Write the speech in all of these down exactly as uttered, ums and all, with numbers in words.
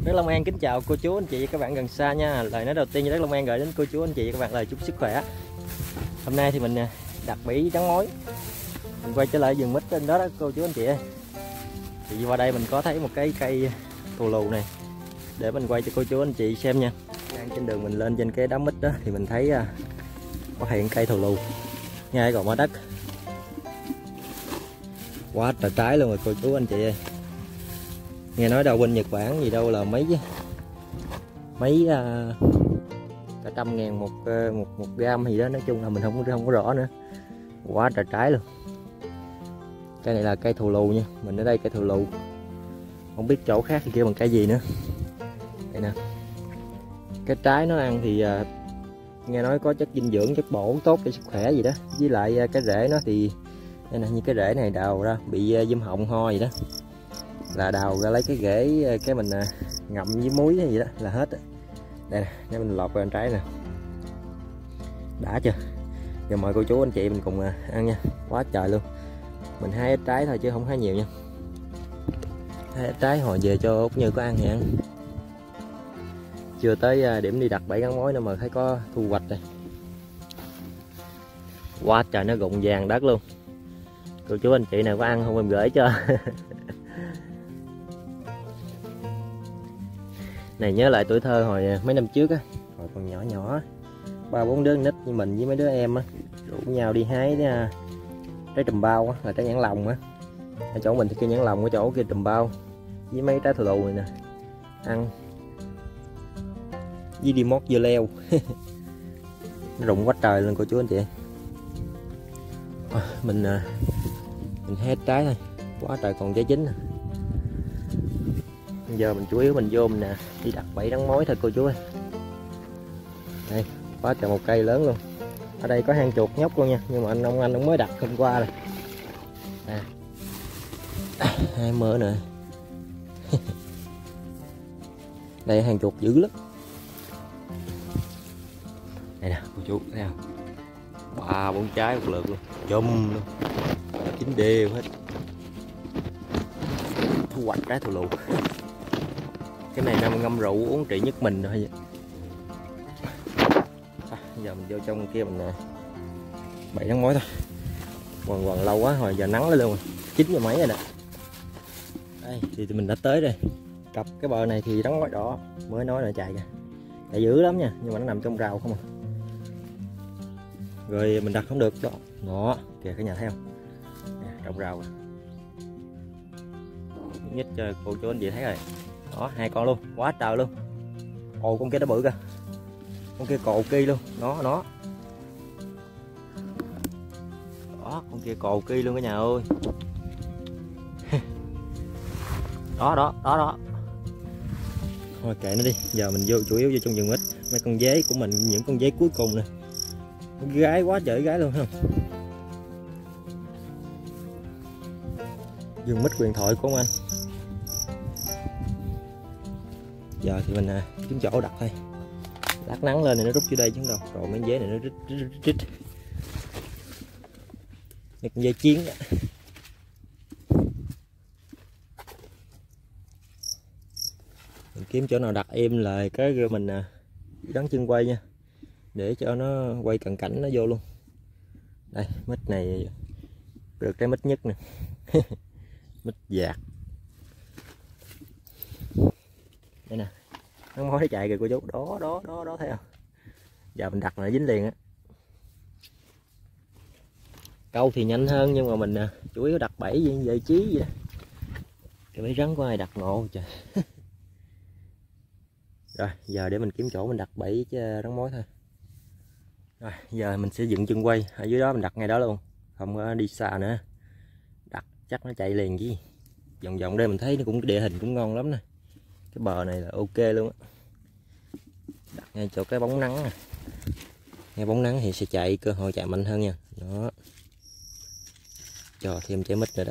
Đất Long An kính chào cô chú anh chị và các bạn gần xa nha. Lời nói đầu tiên như Đất Long An gửi đến cô chú anh chị và các bạn lời chúc sức khỏe. Hôm nay thì mình đặt bẫy trắng mối. Mình quay trở lại vườn mít trên đó đó cô chú anh chị ơi. Thì qua đây mình có thấy một cái cây thù lù này để mình quay cho cô chú anh chị xem nha. Đang trên đường mình lên trên cái đám mít đó thì mình thấy có hiện cây thù lù ngay gò má đất. Quá trời trái luôn rồi cô chú anh chị ơi. Nghe nói đâu bên Nhật Bản gì đâu là mấy mấy uh, cả trăm ngàn một uh, một một gram gì đó, nói chung là mình không không có rõ nữa. Quá trời trái luôn. Cây này là cây thù lù nha, mình ở đây cây thù lù, không biết chỗ khác thì kêu bằng cây gì nữa. Đây nè, cái trái nó ăn thì uh, nghe nói có chất dinh dưỡng, chất bổ tốt cho sức khỏe gì đó, với lại uh, cái rễ nó thì đây nè, như cái rễ này đào ra bị uh, viêm họng ho gì đó là đào ra lấy cái rễ cái mình ngậm với muối hay gì đó là hết. Đây nè, để mình lọt vào trái nè, đã chưa. Giờ mời cô chú anh chị mình cùng ăn nha. Quá trời luôn, mình hái ít trái thôi chứ không hái nhiều nha. Hái ít trái hồi về cho Út Như có ăn thì ăn. Chưa tới điểm đi đặt bẫy gắn mối nữa mà thấy có thu hoạch rồi. Quá trời nó rụng vàng đất luôn. Cô chú anh chị nào có ăn không em gửi cho. Này nhớ lại tuổi thơ hồi mấy năm trước á, hồi còn nhỏ nhỏ, ba bốn đứa nít như mình với mấy đứa em á, rủ nhau đi hái trái trùm bao á, là trái nhãn lồng á. Ở chỗ mình thì kêu nhãn lồng, ở chỗ kia trùm bao, với mấy trái thù lù này nè, ăn với đi mót dưa leo. Nó rụng quá trời luôn cô chú anh chị. À, mình mình hết trái thôi, quá trời còn trái chín nè. Bây giờ mình chủ yếu mình vô mình nè đi đặt bẫy đắng mối thôi cô chú ơi. Đây, quá trời một cây lớn luôn. Ở đây có hang chuột nhóc luôn nha, nhưng mà anh ông anh ông mới đặt hôm qua rồi. À, hai mỡ nữa. Đây hang chuột dữ lắm. Đây nè cô chú thấy không? Ba bốn trái một lượt luôn, chum luôn, chín đều hết. Thu hoạch trái thù lù. Cái này năm ngâm rượu uống trị nhất mình thôi. À, giờ mình vô trong kia mình bẫy đắng mối thôi. Quần quần lâu quá hồi giờ nắng lên luôn rồi, chín giờ mấy rồi nè. Đây thì mình đã tới rồi. Cặp cái bờ này thì đắng mối đỏ, mới nói là chạy kìa, chạy dữ lắm nha, nhưng mà nó nằm trong rào không à. Rồi mình đặt không được đó, đó kìa cái nhà thấy không, nè, trong rào rồi. Nhất cho cô chú anh chị thấy rồi. Đó, hai con luôn, quá trời luôn. Ồ, con kia nó bự kìa, con kia cồ ki luôn, nó nó đó, con kia cồ ki luôn cả nhà ơi. Đó đó đó đó. Thôi kệ nó đi, giờ mình vô chủ yếu vô trong vườn mít. Mấy con dế của mình, những con dế cuối cùng nè, gái quá trời gái luôn không. Vườn mít huyền thoại của ông anh. Giờ thì mình à, kiếm chỗ đặt thôi, lát nắng lên thì nó rút vô đây chứ đâu, rồi mấy dế này nó rít rít rít rít. Đây con dế chiến đó. Mình kiếm chỗ nào đặt im lại cái mình à, gắn chân quay nha, để cho nó quay cận cảnh nó vô luôn. Đây mít này được cái mít nhất nè. Mít dạt. Đây nè, nó mối chạy kìa cô chú, đó đó đó đó thấy không. Giờ mình đặt là dính liền á. Câu thì nhanh hơn nhưng mà mình à, chủ yếu đặt bẫy gì giải trí vậy đó. Cái bẫy rắn của ai đặt ngộ trời. Rồi giờ để mình kiếm chỗ mình đặt bẫy chứ rắn mối thôi. Rồi giờ mình sẽ dựng chân quay ở dưới đó, mình đặt ngay đó luôn, không có đi xa nữa. Đặt chắc nó chạy liền chứ. Vòng vòng đây mình thấy nó cũng địa hình cũng ngon lắm nè. Cái bờ này là ok luôn á. Đặt ngay chỗ cái bóng nắng nè. Ngay bóng nắng thì sẽ chạy, cơ hội chạy mạnh hơn nha. Đó. Cho thêm trái mít nữa đó.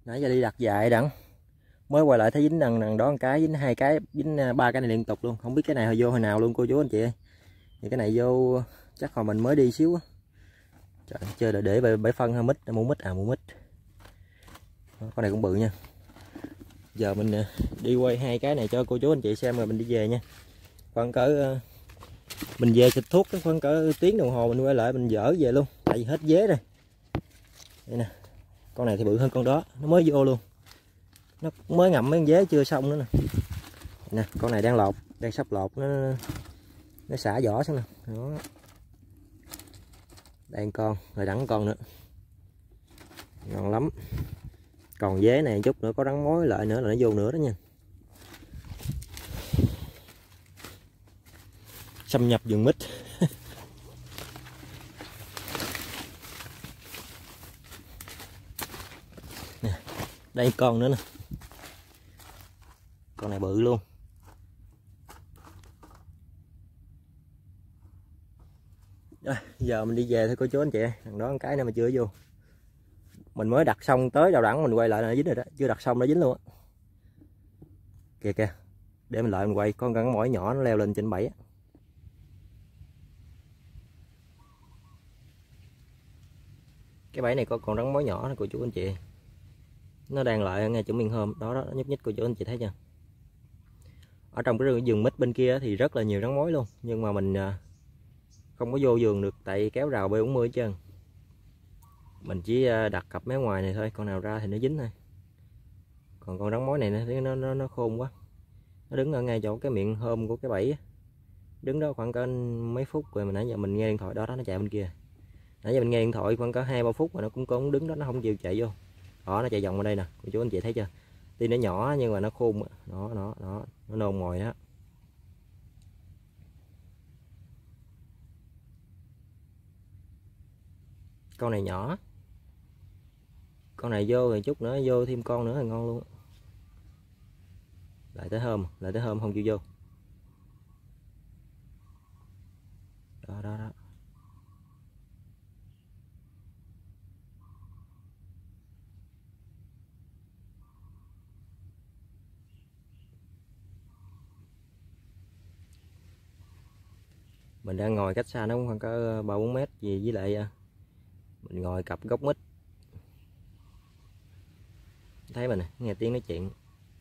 Nãy giờ đi đặt dài đặng mới quay lại thấy dính đằng đằng đó một cái, dính hai cái, dính ba cái này liên tục luôn, không biết cái này hồi vô hồi nào luôn cô chú anh chị ơi. Thì cái này vô chắc còn mình mới đi xíu á. Trời, chơi để để bể phân hay mít, mua mít à mua mít. Con này cũng bự nha. Giờ mình đi quay hai cái này cho cô chú anh chị xem rồi mình đi về nha. Khoảng cỡ mình về xịt thuốc khoảng cỡ tiếng đồng hồ mình quay lại mình dỡ về luôn, tại vì hết vế rồi. Đây nè, con này thì bự hơn con đó, nó mới vô luôn, nó mới ngậm mấy con vế chưa xong nữa nè. Nè, con này đang lột, đang sắp lột, nó nó xả vỏ xuống nè. Đó. Đây con, rồi đẳng con nữa, ngon lắm. Còn vế này chút nữa có rắn mối lại nữa là nó vô nữa đó nha. Xâm nhập vườn mít. Nè, đây con nữa nè, con này bự luôn. Rồi, giờ mình đi về thôi cô chú anh chị. Thằng đó một cái nữa mà chưa vô, mình mới đặt xong tới đầu đẳng mình quay lại là nó dính rồi đó, chưa đặt xong nó dính luôn á. Kìa kìa, để mình lại mình quay con rắn mỏi nhỏ nó leo lên trên bẫy á. Cái bẫy này có con rắn mối nhỏ đó cô chú anh chị, nó đang lại ngay chỗ miền hôm đó đó, nhúc nhích cô chú anh chị thấy chưa. Ở trong cái vườn mít bên kia thì rất là nhiều rắn mối luôn, nhưng mà mình không có vô vườn được tại kéo rào B bốn mươi hết trơn. Mình chỉ đặt cặp mé ngoài này thôi, con nào ra thì nó dính thôi. Còn con rắn mối này nó nó nó, nó khôn quá, nó đứng ở ngay chỗ cái miệng hôm của cái bẫy, đứng đó khoảng cỡ mấy phút rồi mà nãy giờ mình nghe điện thoại đó, đó nó chạy bên kia. Nãy giờ mình nghe điện thoại khoảng cỡ hai ba phút mà nó cũng cũng đứng đó, nó không chịu chạy vô. Đó, nó chạy vòng ở đây nè cô chú anh chị thấy chưa. Tuy nó nhỏ nhưng mà nó khôn đó, đó đó, nó nôn mồi đó. Con này nhỏ, con này vô rồi chút nữa vô thêm con nữa là ngon luôn. Lại tới hôm, lại tới hôm không chịu vô. Đó đó đó. Mình đang ngồi cách xa nó cũng khoảng cỡ ba bốn mét gì, với lại mình ngồi cặp gốc mít. Thấy mình nè, nghe tiếng nói chuyện.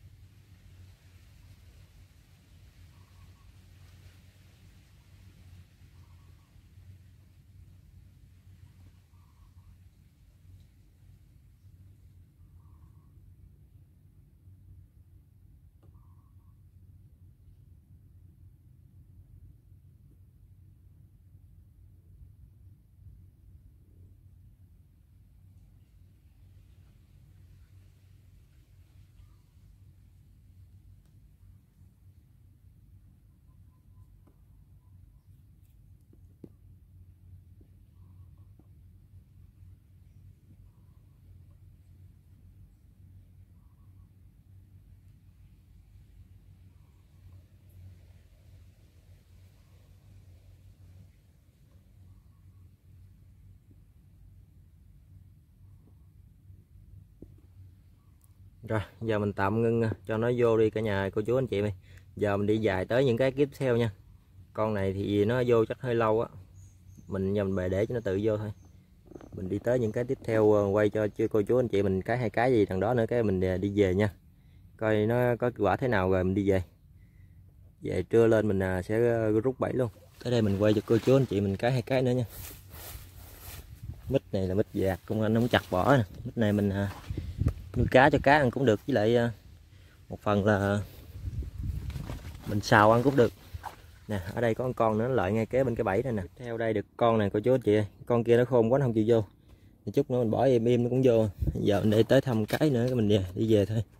Rồi giờ mình tạm ngưng cho nó vô đi cả nhà cô chú anh chị ơi. Giờ mình đi dài tới những cái tiếp theo nha. Con này thì nó vô chắc hơi lâu á, mình nhầm bề để cho nó tự vô thôi. Mình đi tới những cái tiếp theo quay cho cô chú anh chị mình cái hai cái gì đằng đó nữa, cái mình đi về nha, coi nó có kết quả thế nào rồi mình đi về. Về trưa lên mình sẽ rút bẫy luôn. Tới đây mình quay cho cô chú anh chị mình cái hai cái nữa nha. Mít này là mít dạt công anh nó không chặt bỏ nè. Mít này mình nuôi cá cho cá ăn cũng được, với lại một phần là mình xào ăn cũng được. Nè, ở đây có con con nữa nó lợi ngay kế bên cái bẫy này nè. Theo đây được con này cô chú anh chị ơi. Con kia nó khôn quá nó không chịu vô. Thì chút nữa mình bỏ im im nó cũng vô. Giờ mình để tới thăm cái nữa mình về, đi về thôi.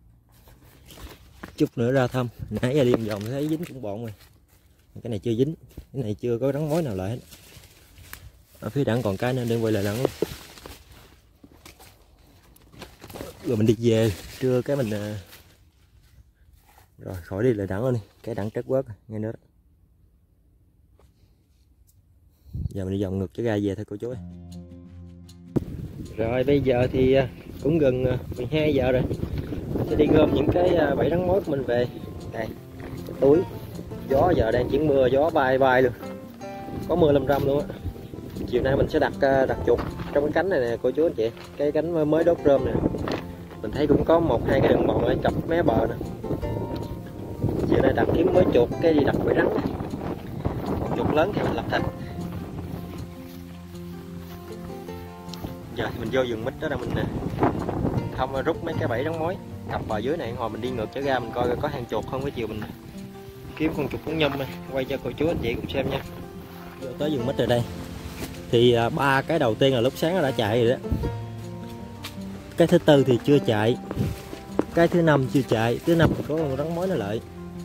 Chút nữa ra thăm. Nãy giờ đi vòng thấy dính cũng bọn rồi. Cái này chưa dính, cái này chưa có rắn mối nào lại hết. Ở phía đằng còn cái nữa để quay lại đằng. Rồi mình đi về, trưa cái mình rồi khỏi đi lại đẳng luôn đi, cái đẳng trớt quớt nghe nữa đó. Giờ mình đi vòng ngược cái gai về thôi cô chú ơi. Rồi bây giờ thì cũng gần mười hai giờ rồi, sẽ đi gom những cái bẫy rắn mối của mình về. Đây, cái túi. Gió giờ đang chuyển mưa, gió bay bay luôn, có mưa lâm râm luôn á. Chiều nay mình sẽ đặt đặt chuột trong cái cánh này nè cô chú anh chị, cái cánh mới đốt rơm nè. Mình thấy cũng có một hai cái đường mòn ở cặp mé bờ nè. Chiều nay đặt kiếm mới chuột cái đi đặt bẫy rắn. Còn chuột lớn thì mình lập thịt. Giờ thì mình vô vườn mít đó là mình nè, không rút mấy cái bẫy rắn mối cặp bờ dưới này, hồi mình đi ngược trở ra mình coi có hang chuột không. Cái chiều mình kiếm con chuột cũng nhum này, quay cho cô chú anh chị cùng xem nha. Vô tới vườn mít rồi đây thì ba cái đầu tiên là lúc sáng nó đã chạy rồi đó, cái thứ tư thì chưa chạy, cái thứ năm chưa chạy, thứ năm thì có con rắn mối nó lợi,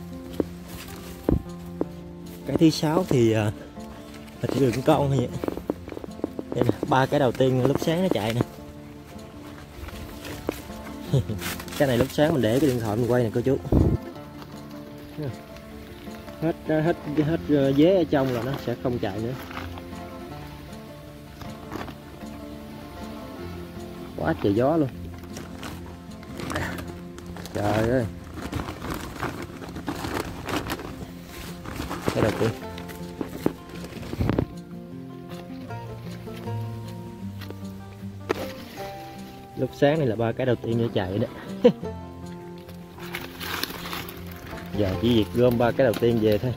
cái thứ sáu thì là chỉ được con thôi vậy. Đây nè, ba cái đầu tiên lúc sáng nó chạy nè. Cái này lúc sáng mình để cái điện thoại mình quay nè cô chú. Hết hết hết dế ở trong là nó sẽ không chạy nữa. Quá trời gió luôn. Trời ơi. Cái đầu tiên. Lúc sáng này là ba cái đầu tiên nó chạy đó. Giờ chỉ việc gom ba cái đầu tiên về thôi.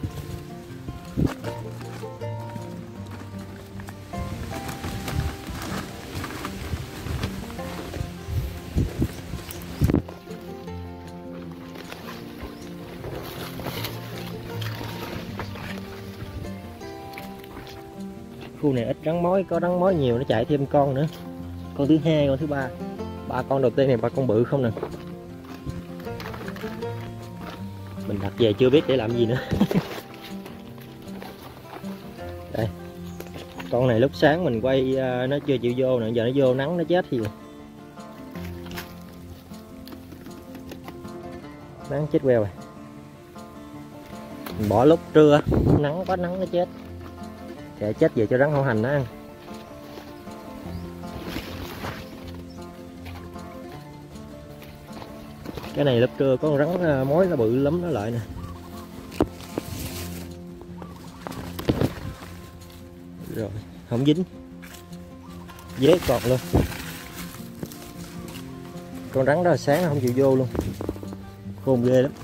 Khu này ít rắn mối, có rắn mối nhiều nó chạy thêm con nữa. Con thứ hai, con thứ ba. Ba con đầu tiên này ba con bự không nè. Mình đặt về chưa biết để làm gì nữa. Đây. Con này lúc sáng mình quay nó chưa chịu vô nè, giờ nó vô nắng nó chết thì nắng chết queo rồi. Mình bỏ lúc trưa, nắng quá nắng nó chết. Sẽ chết về cho rắn hổ hành nó ăn. Cái này lúc trưa có con rắn mối nó bự lắm nó lợi nè. Rồi, không dính. Dế còn luôn. Con rắn đó là sáng nó không chịu vô luôn. Khôn ghê lắm.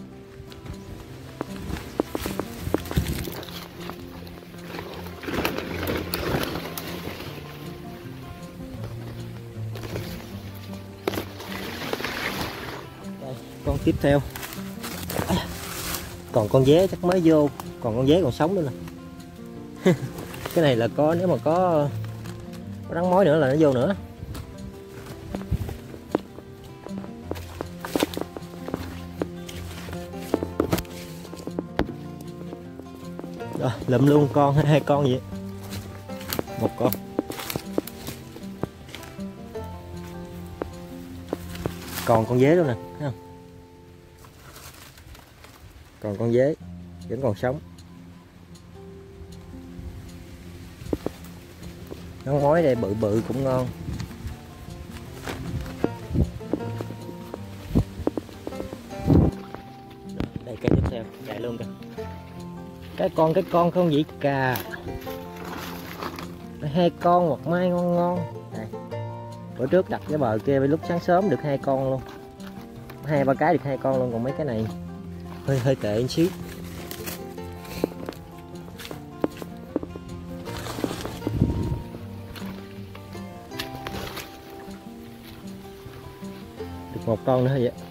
Con tiếp theo còn con dế chắc mới vô, còn con dế còn sống nữa nè. Cái này là có, nếu mà có, có rắn mối nữa là nó vô nữa. Rồi lụm luôn con hai con vậy, một con. Còn con dế luôn nè, thấy không? Còn con dế vẫn còn sống. Rắn mối đây bự bự cũng ngon. Đây cái tiếp theo chạy luôn kìa. Cái con cái con không vậy cà. Hai con hoặc mai ngon ngon. Đây. Bữa trước đặt cái bờ kia lúc sáng sớm được hai con luôn, hai ba cái được hai con luôn, còn mấy cái này hơi hơi tệ một xíu. Được một con nữa vậy,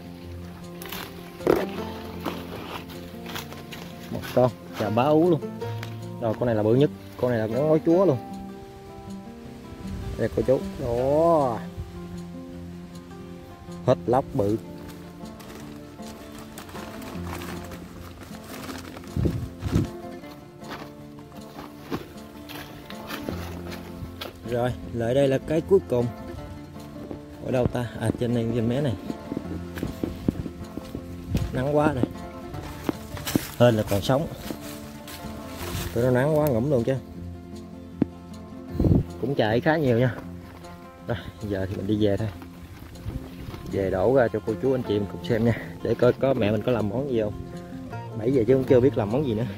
một con chà bá ú luôn. Rồi con này là bự nhất, con này là con ngói chúa luôn. Đây cô chú, đó hết lóc bự. Rồi lại đây là cái cuối cùng. Ở đâu ta? À trên này, trên mé này. Nắng quá này. Hên là còn sống. Tụi nó nắng quá ngủm luôn chứ. Cũng chạy khá nhiều nha. Rồi, giờ thì mình đi về thôi. Về đổ ra cho cô chú anh chị mình cùng xem nha, để coi có mẹ mình có làm món gì không. Bảy giờ chứ cũng chưa biết làm món gì nữa.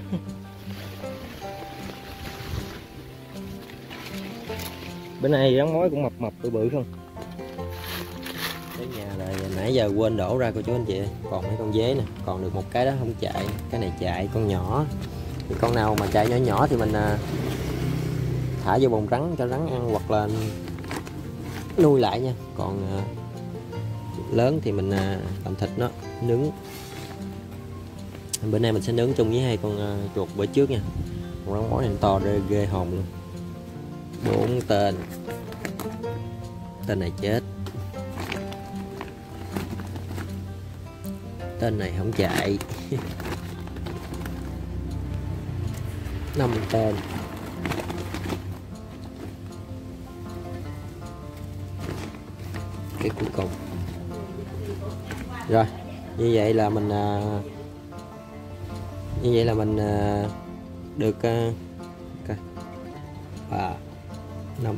Bữa nay rắn mối cũng mập mập bự bự không. Tới nhà là nãy giờ quên đổ ra cô chú anh chị. Còn mấy con dế nè, còn được một cái đó không chạy, cái này chạy con nhỏ. Thì con nào mà chạy nhỏ nhỏ thì mình thả vô bồn rắn cho rắn ăn hoặc là nuôi lại nha. Còn lớn thì mình làm thịt nó nướng. Bữa nay mình sẽ nướng chung với hai con chuột bữa trước nha. Con rắn mối này to ghê, ghê hồn luôn. Bốn tên. Tên này chết. Tên này không chạy. Năm tên. Cái cuối cùng. Rồi, như vậy là mình như vậy là mình được ba năm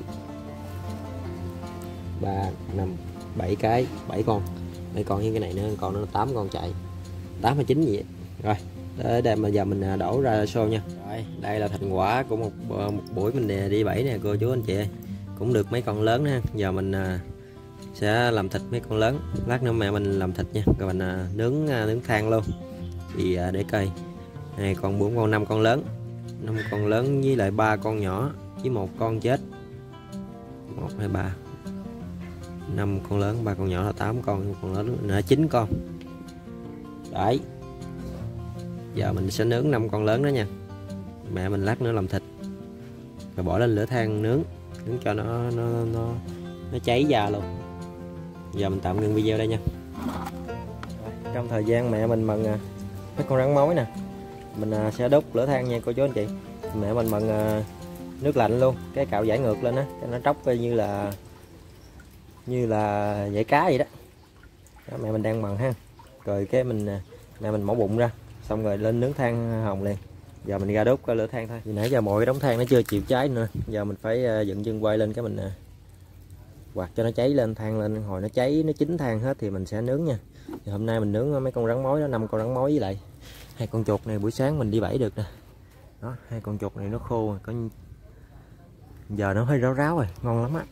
ba năm bảy cái, bảy con. Bảy con với cái này nữa, còn nó tám con chạy. tám hay chín gì vậy. Rồi, tới đây mà giờ mình đổ ra xô nha. Rồi, đây là thành quả của một, một buổi mình đi bẫy nè cô chú anh chị. Cũng được mấy con lớn ha. Giờ mình sẽ làm thịt mấy con lớn. Lát nữa mẹ mình làm thịt nha. Rồi mình nướng nướng than luôn. Thì để coi. Này còn bốn con, năm con lớn. năm con lớn với lại ba con nhỏ với một con chết. một hai ba. năm con lớn, ba con nhỏ là tám con, một con lớn nữa chín con. Đấy. Giờ mình sẽ nướng năm con lớn đó nha. Mẹ mình lát nữa làm thịt. Rồi bỏ lên lửa than nướng, nướng cho nó nó nó nó cháy da luôn. Giờ mình tạm ngưng video đây nha. Trong thời gian mẹ mình mần mấy con rắn mối nè, mình sẽ đốt lửa than nha cô chú anh chị. Mẹ mình mần nước lạnh luôn, cái cạo giải ngược lên á, cho nó tróc như là như là dãy cá vậy đó. Đó, mẹ mình đang mần ha. Rồi cái mình mẹ mình mổ bụng ra, xong rồi lên nướng than hồng liền. Giờ mình ra đốt cái lửa than thôi. Vì nãy giờ mọi cái đống than nó chưa chịu cháy nữa, giờ mình phải dựng chân quay lên cái mình quạt cho nó cháy lên, than lên, hồi nó cháy nó chín than hết thì mình sẽ nướng nha. Thì hôm nay mình nướng mấy con rắn mối đó, năm con rắn mối với lại hai con chuột này buổi sáng mình đi bẫy được nè. Đó, hai con chuột này nó khô rồi, có giờ nó hơi ráo ráo rồi, ngon lắm á.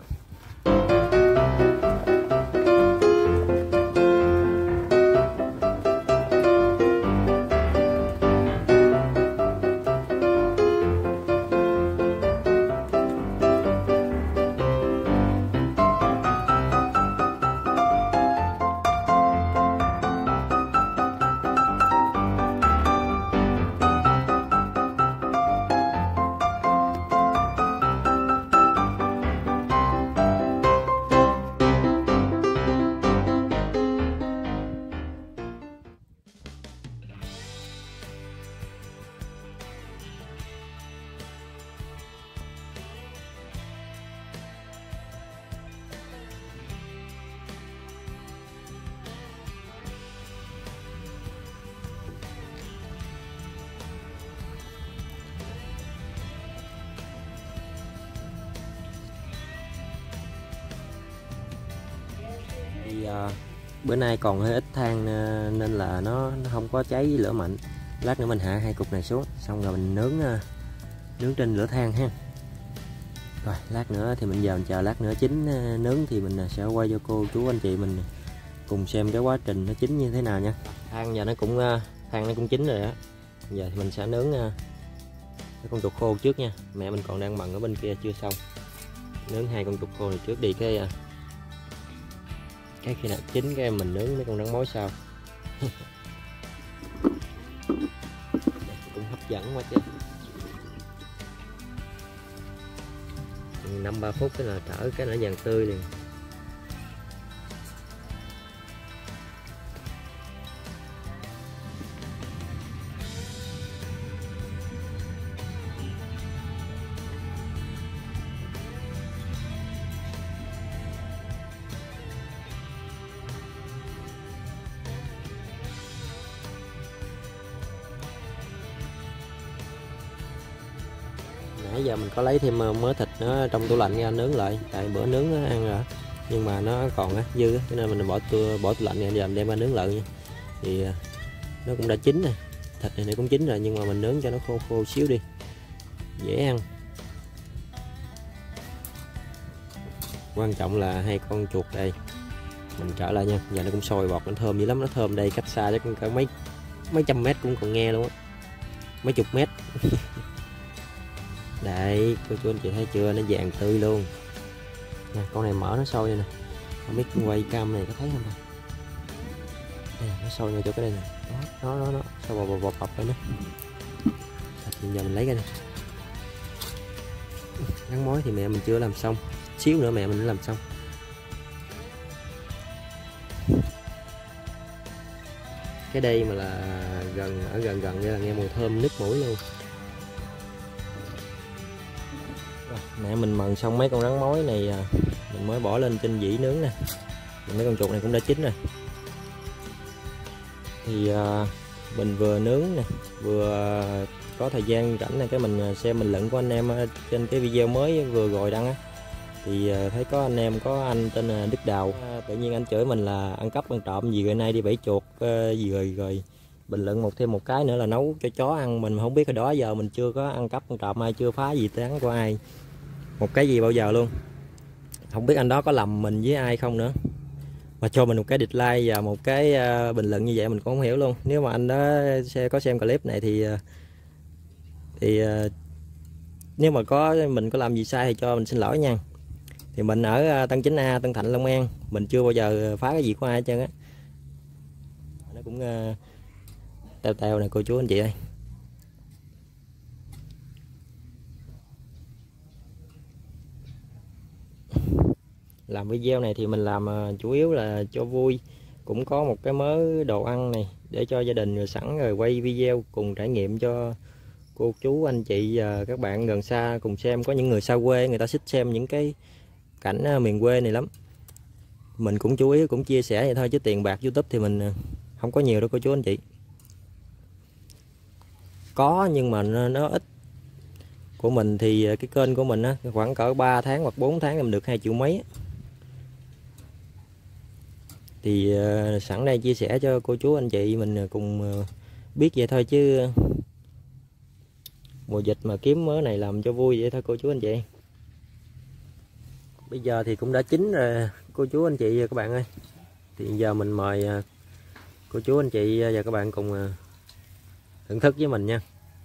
Thì uh, bữa nay còn hơi ít than uh, nên là nó, nó không có cháy lửa mạnh. Lát nữa mình hạ hai cục này xuống, xong rồi mình nướng uh, nướng trên lửa than ha. Rồi lát nữa thì mình giờ mình chờ lát nữa chín uh, nướng thì mình sẽ quay cho cô chú anh chị mình cùng xem cái quá trình nó chín như thế nào nha. Than giờ nó cũng uh, than nó cũng chín rồi đó. Giờ thì mình sẽ nướng uh, cái con chuột khô trước nha. Mẹ mình còn đang mần ở bên kia chưa xong. Nướng hai con chuột khô này trước đi, cái uh, cái khi nào chín cái mình nướng mấy con rắn mối sau. Cũng hấp dẫn quá chứ. Năm ba phút cái là trở cái nó vàng tươi liền. Nãy giờ mình có lấy thêm mớ thịt nó trong tủ lạnh ra nướng lại, tại bữa nướng nó ăn rồi nhưng mà nó còn á dư á, cho nên mình bỏ tủ, bỏ tủ lạnh ra giờ mình đem ra nướng lại nha. Thì nó cũng đã chín rồi, thịt này nó cũng chín rồi nhưng mà mình nướng cho nó khô khô xíu đi dễ ăn. Quan trọng là hai con chuột đây mình trở lại nha, giờ nó cũng sôi bọt, nó thơm dữ lắm, nó thơm đây cách xa chắc cả mấy mấy trăm mét cũng còn nghe luôn á, mấy chục mét. Đây cô chú anh chị thấy chưa, nó vàng tươi luôn nè, con này mở nó sôi đây nè, không biết quay cam này có thấy không? Đây, nó sôi ngay chỗ cái đây nè, đó nó nó nó sôi bọt bọt bọt bọt lên đó. Thì giờ mình lấy ra nè, gắn mối thì mẹ mình chưa làm xong, xíu nữa mẹ mình đã làm xong. Cái đây mà là gần ở gần gần đây là nghe mùi thơm nứt mũi luôn. Mẹ mình mần xong mấy con rắn mối này mình mới bỏ lên trên dĩ nướng nè. Mấy con chuột này cũng đã chín rồi. Thì uh, mình vừa nướng nè, vừa có thời gian rảnh này cái mình xem bình luận của anh em trên cái video mới vừa rồi đăng á. Thì uh, thấy có anh em có anh tên Đức Đào, uh, tự nhiên anh chửi mình là ăn cắp ăn trộm gì rồi nay đi bẫy chuột uh, gì rồi rồi bình luận một thêm một cái nữa là nấu cho chó ăn. Mình không biết cái đó giờ mình chưa có ăn cắp ăn trộm ai, chưa phá gì tán của ai một cái gì bao giờ luôn. Không biết anh đó có lầm mình với ai không nữa mà cho mình một cái dislike và một cái uh, bình luận như vậy mình cũng không hiểu luôn. Nếu mà anh đó có xem clip này thì uh, thì uh, nếu mà có mình có làm gì sai thì cho mình xin lỗi nha. Thì mình ở Tân Chính A, Tân Thạnh, Long An, mình chưa bao giờ phá cái gì của ai hết trơn á. Nó cũng uh, teo teo này cô chú anh chị ơi. Làm video này thì mình làm uh, chủ yếu là cho vui, cũng có một cái mớ đồ ăn này để cho gia đình rồi sẵn rồi quay video cùng trải nghiệm cho cô chú anh chị và các bạn gần xa cùng xem. Có những người xa quê người ta thích xem những cái cảnh uh, miền quê này lắm. Mình cũng chủ yếu cũng chia sẻ vậy thôi chứ tiền bạc YouTube thì mình uh, không có nhiều đâu cô chú anh chị. Có nhưng mà nó, nó ít. Của mình thì cái kênh của mình á, khoảng cỡ ba tháng hoặc bốn tháng mình được hai triệu mấy. Thì uh, sẵn đây chia sẻ cho cô chú anh chị mình cùng uh, biết vậy thôi chứ mùa dịch mà kiếm mớ này làm cho vui vậy thôi cô chú anh chị. Bây giờ thì cũng đã chín rồi cô chú anh chị và các bạn ơi. Thì giờ mình mời uh, cô chú anh chị và các bạn cùng uh, thưởng thức với mình nha.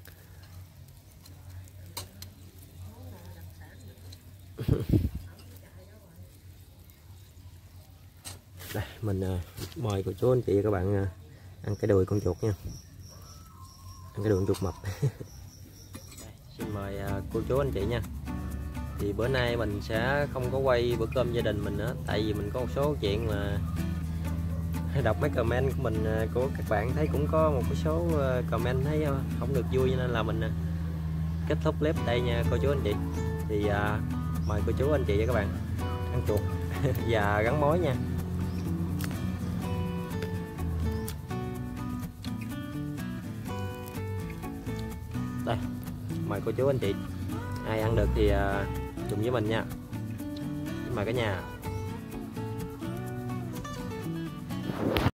Đây, mình uh, mời cô chú anh chị và các bạn uh, ăn cái đùi con chuột nha, ăn cái đùi con chuột mập. Xin mời uh, cô chú anh chị nha. Thì bữa nay mình sẽ không có quay bữa cơm gia đình mình nữa, tại vì mình có một số chuyện mà đọc mấy comment của mình uh, của các bạn thấy cũng có một cái số uh, comment thấy uh, không được vui, cho nên là mình uh, kết thúc clip đây nha cô chú anh chị. Thì uh, mời cô chú anh chị và các bạn ăn chuột và gắn mối nha. Đây, mời cô chú anh chị, ai ăn được thì uh, dùng với mình nha. Mời cả nhà.